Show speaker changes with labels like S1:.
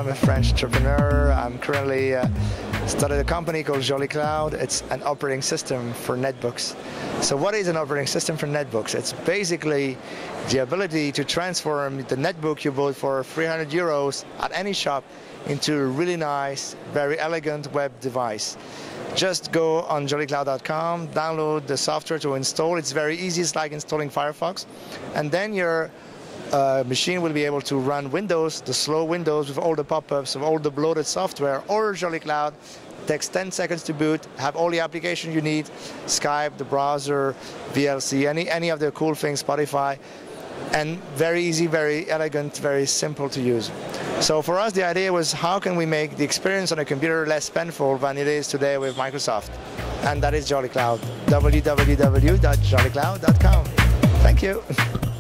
S1: I'm a French entrepreneur. I'm currently started a company called Jolly Cloud. It's an operating system for netbooks. So what is an operating system for netbooks? It's basically the ability to transform the netbook you bought for 300 euros at any shop into a really nice, very elegant web device. Just go on jollycloud.com, download the software to install. It's very easy, it's like installing Firefox. And then your machine will be able to run Windows, the slow Windows with all the pop-ups of all the bloated software, or Jolly Cloud. Takes 10 seconds to boot, have all the applications you need, Skype, the browser, VLC, any of the cool things, Spotify, and very easy, very elegant, very simple to use. So for us, the idea was how can we make the experience on a computer less painful than it is today with Microsoft? And that is Jolly Cloud, www.jollycloud.com. Thank you.